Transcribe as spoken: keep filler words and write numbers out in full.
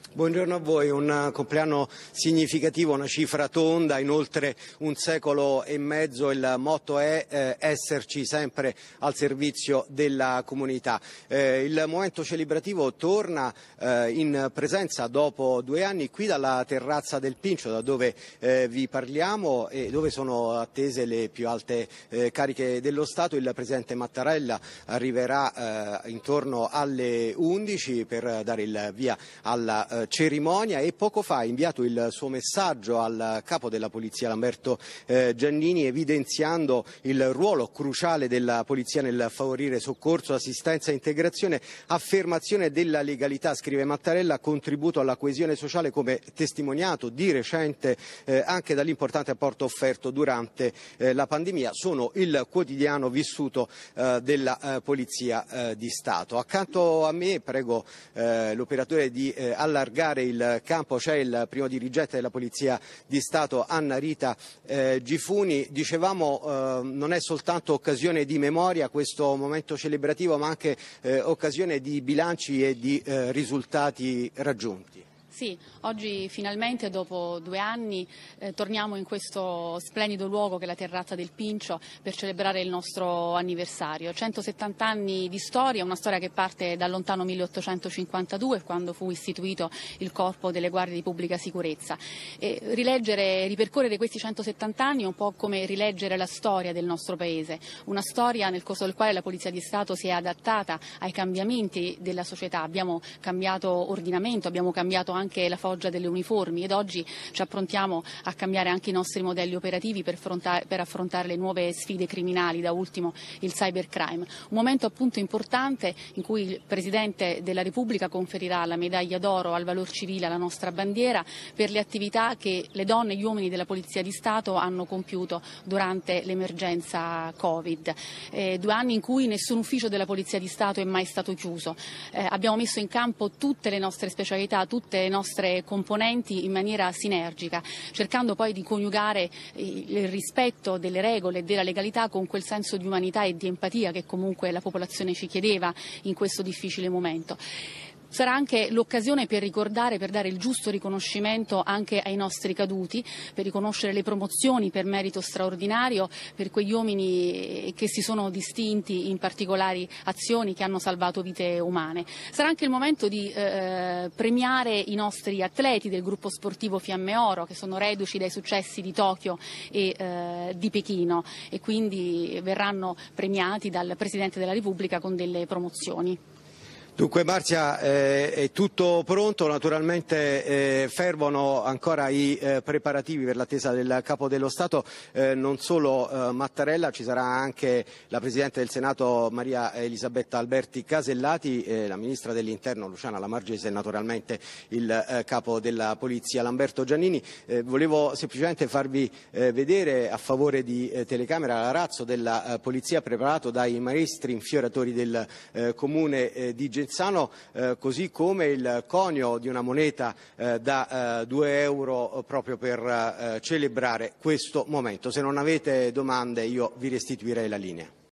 Buongiorno a voi, un compleanno significativo, una cifra tonda, in oltre un secolo e mezzo il motto è eh, esserci sempre al servizio della comunità. Eh, il momento celebrativo torna eh, in presenza dopo due anni qui dalla terrazza del Pincio, da dove eh, vi parliamo e dove sono attese le più alte eh, cariche dello Stato. Il Presidente Mattarella arriverà eh, intorno alle undici per dare il via alla eh, cerimonia e poco fa ha inviato il suo messaggio al capo della Polizia Lamberto eh, Giannini, evidenziando il ruolo cruciale della Polizia nel favorire soccorso, assistenza e integrazione, affermazione della legalità, scrive Mattarella, contributo alla coesione sociale, come testimoniato di recente eh, anche dall'importante apporto offerto durante eh, la pandemia. Sono il quotidiano vissuto eh, della eh, Polizia eh, di Stato. Accanto a me prego eh, l'operatore di eh, allargare il campo, c'è il primo dirigente della Polizia di Stato, Anna Rita eh, Gifuni. Dicevamo eh, non è soltanto occasione di memoria questo momento celebrativo, ma anche eh, occasione di bilanci e di eh, risultati raggiunti. Sì, oggi finalmente dopo due anni eh, torniamo in questo splendido luogo che è la terrazza del Pincio per celebrare il nostro anniversario. centosettanta anni di storia, una storia che parte dal lontano milleottocentocinquantadue, quando fu istituito il Corpo delle Guardie di Pubblica Sicurezza. E rileggere, ripercorrere questi centosettanta anni è un po' come rileggere la storia del nostro Paese, una storia nel corso del quale la Polizia di Stato si è adattata ai cambiamenti della società. Abbiamo cambiato ordinamento, abbiamo cambiato anche anche la foggia delle uniformi ed oggi ci approntiamo a cambiare anche i nostri modelli operativi per, per affrontare le nuove sfide criminali, da ultimo il cybercrime. Un momento appunto importante in cui il Presidente della Repubblica conferirà la medaglia d'oro al valor civile alla nostra bandiera per le attività che le donne e gli uomini della Polizia di Stato hanno compiuto durante l'emergenza Covid. Eh, due anni in cui nessun ufficio della Polizia di Stato è mai stato chiuso. Eh, abbiamo messo in campo tutte le nostre specialità, tutte le nostre componenti in maniera sinergica, cercando poi di coniugare il rispetto delle regole e della legalità con quel senso di umanità e di empatia che comunque la popolazione ci chiedeva in questo difficile momento. Sarà anche l'occasione per ricordare, per dare il giusto riconoscimento anche ai nostri caduti, per riconoscere le promozioni per merito straordinario per quegli uomini che si sono distinti in particolari azioni che hanno salvato vite umane. Sarà anche il momento di eh, premiare i nostri atleti del gruppo sportivo Fiamme Oro, che sono reduci dai successi di Tokyo e eh, di Pechino, e quindi verranno premiati dal Presidente della Repubblica con delle promozioni. Dunque Marzia, eh, è tutto pronto, naturalmente eh, fervono ancora i eh, preparativi per l'attesa del Capo dello Stato, eh, non solo eh, Mattarella, ci sarà anche la Presidente del Senato Maria Elisabetta Alberti Casellati, eh, la Ministra dell'Interno Luciana Lamorgese e naturalmente il eh, Capo della Polizia Lamberto Giannini. Eh, volevo semplicemente farvi eh, vedere a favore di eh, telecamera l'arazzo della eh, Polizia preparato dai maestri infioratori del eh, Comune eh, di Genzano. Eh, così come il conio di una moneta eh, da eh, due euro proprio per eh, celebrare questo momento. Se non avete domande io vi restituirei la linea.